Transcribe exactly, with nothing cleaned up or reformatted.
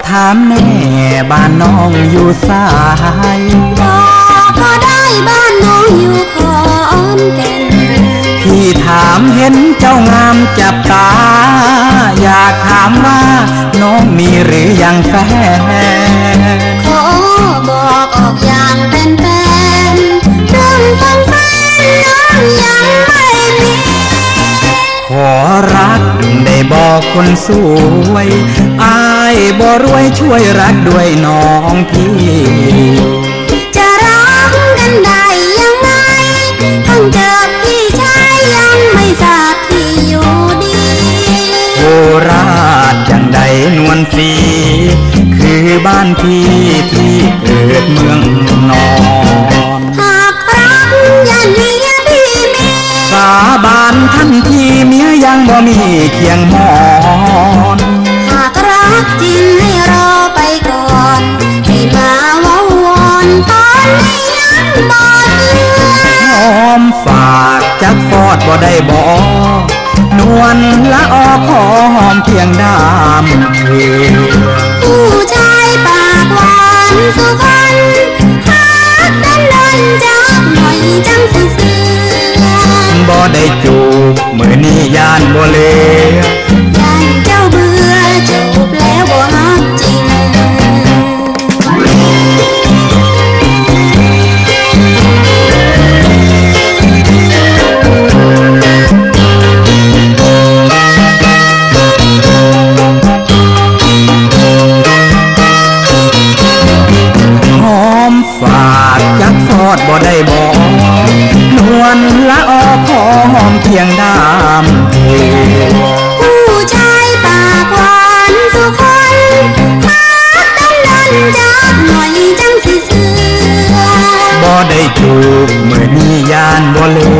ถามแน่บ้านน้องอยู่สายบอกก็ได้บ้านน้องอยู่ขอนแก่นพี่ถามเห็นเจ้างามจับตาอยากถามว่าน้องมีหรือยังแฟนขอบอกออกอย่างเป็นแฟนเรื่องฟังแฟนน้องยังไม่มีขอรักได้บอกคนสวยอายบ่รวยช่วยรักด้วยน้องพี่จะรักกันได้ยังไงทั้งเจอพี่ชายยังไม่ทราบที่อยู่ดีโคราชจังใดนวลศรีคือบ้านพี่ที่เกิดเมืองนอนหากรักอย่าเมียพี่มีสาบานทันทีเมียยังบ่มีเคียงมอนหากรักจริงให้รอไปก่อนให้มาว้าวอนตอนนี้ยังหมดเรื่องหอมฝากจักฟอดบ่ได้บอกนวลละออขอหอมเพียงดามเทผู้ชายปากหวานสุพรรณหากดันดันจับหน่อยจังสิเสือบ่ได้จูบมื้อนี้ย่านบ่เลย่านเจ้าเบื่อจูบแล้วบ่ฮักจริงฝากจักฟอดบ่ได้บอกนวลละออขอหอมเพียงดามเทผู้ชายปากหวานสุพรรณหากดันดันจับหน่อยจังสิเสือบ่ได้จูบมื้อนี้ย่านบ่เล